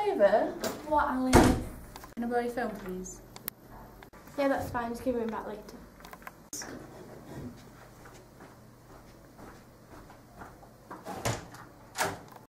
favour? What, Ali? Can I borrow your phone, please? Yeah, that's fine. Just give me it back later.